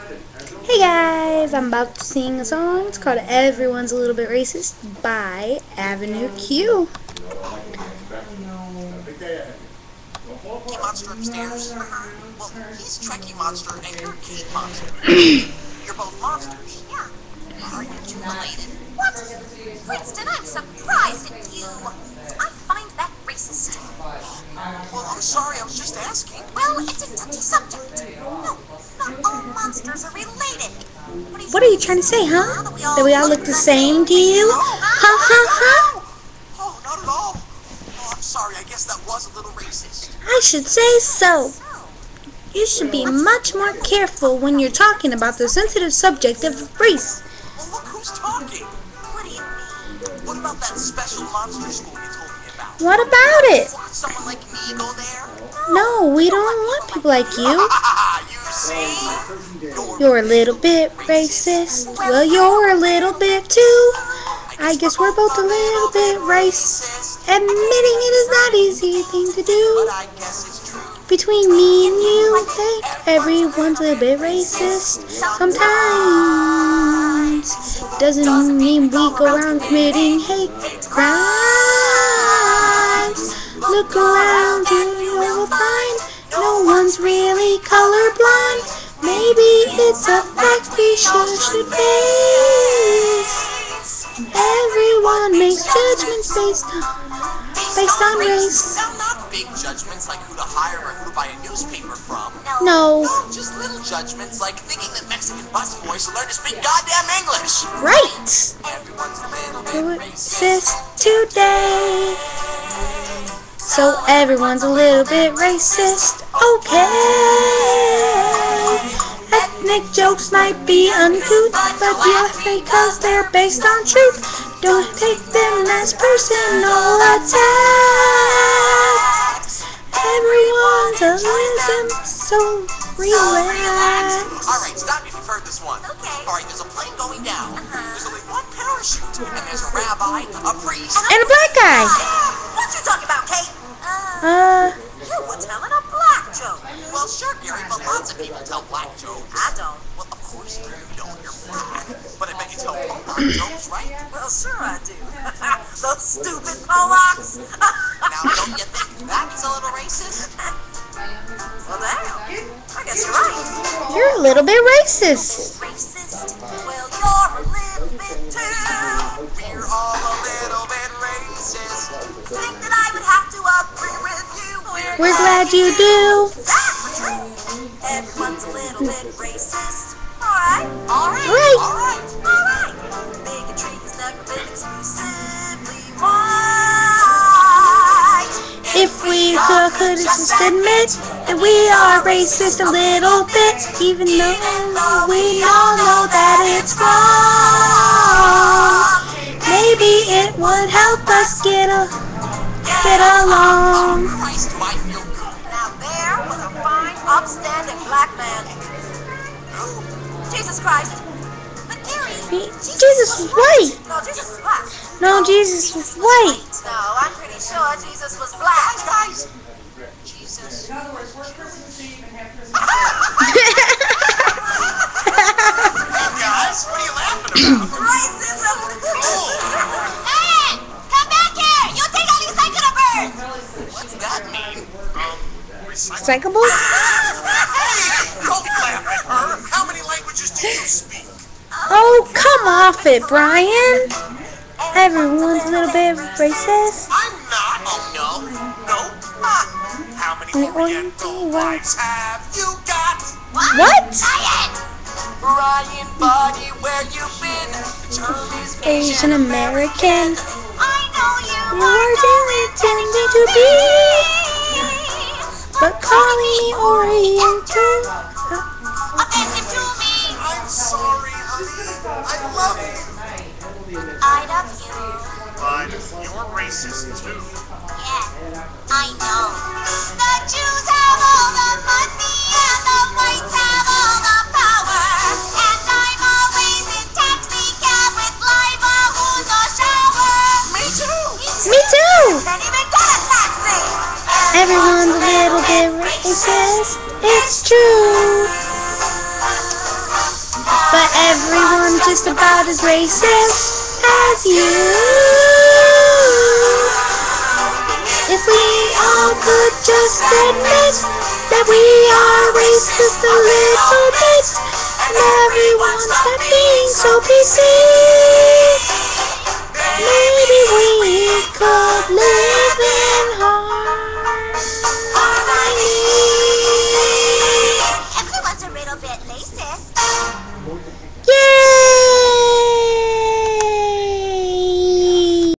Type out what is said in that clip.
Hey guys, I'm about to sing a song. It's called Everyone's a Little Bit Racist by Avenue Q. Cake Monster upstairs? Well, he's Trekkie Monster and you're Cake Monster. You're both monsters. Yeah. Are you two related? What? Winston, I'm surprised at you. I find that racist. Well, I'm sorry, I was just asking. Well, it's a touchy subject. No, not all monsters are related. What are you trying to say, huh? That we all look the same to you? Ha ha ha! Oh, not at all. Oh, I'm sorry, I guess that was a little racist. I should say so. You should be much more careful when you're talking about the sensitive subject of race. Well, look who's talking. What do you mean? What about that special monster school you told me about? What about it? Someone like me go there? No, we don't want people like you. You see? You're a little bit racist. Well, you're a little bit too. I guess we're both a little bit racist. Admitting it is not an easy thing to But do. I guess it's true. Between me and you, hey, everyone's a little bit racist. Sometimes doesn't mean we go around committing hate crimes. Look around you will find no one's really colorblind. Maybe it's a fact we should face. Everyone makes judgments based on race. Now, not big judgments like who to hire or who to buy a newspaper from. No, Just little judgments like thinking that Mexican busboys should learn to speak goddamn English. right. Everyone's a little bit Racist today. So everyone's a little bit racist. Okay. Ethnic jokes might be uncouth, but you laugh because they're based on truth. Don't take them as personal attacks. Everyone's a little, so relax. Alright, stop if you've heard this one. Okay. Alright, there's a plane going down. There's only one parachute. And there's a rabbi, a priest. And a black guy. What you talking about, Kate? You were telling a black joke. Well, sure, Gary, but lots of people tell black jokes. I don't. Well, of course you don't. You're black. But I bet you tell black jokes, right? Well, sure I do. Those stupid Polacks. Now, don't you think that's a little racist? Well, damn. I guess you're right. You're a little bit racist. Racist? Well, you're a little bit too. We're all a little bit racist. Think that I would have to agree with you. We're glad you do. That's true. Everyone's a little bit racist. Alright. Right. Alright. Bigotry has never been exclusively white. If we could just admit that we are racist a little bit, even though we all know that it's wrong, maybe it would help us get along. Christ, do I feel good? Now there was a fine, upstanding black man. Jesus Christ. But Gary, Jesus was white. No, Jesus was black. No, Jesus was white. No, I'm pretty sure Jesus was black. Guys, Jesus. Guys, what are you laughing about? Racism. Hey, come back here. You think I'll recycle a bird. what's that mean? Recyclable? Don't laugh at her. How many languages do you speak? Oh, come off it, Brian. Everyone's a little bit racist. I'm not. Oh, no. No. How many Oriental wives have you got? What? Brian, buddy, where you been? The term is Asian American. I know you You are intending to be, but calling me Oriental. offensive to me. I'm sorry, honey. I love you. I love you. But you're racist, too. Yeah, I know. The Jews have all the money and the whites have all the power. And I'm always in taxi cab with Liva who's a shower. Me too. Me too. Can't even get a taxi. Everyone's a little bit racist. It's true. everyone's just about as racist as you. If we all could just admit that we are racist a little bit, and everyone stop being so PC.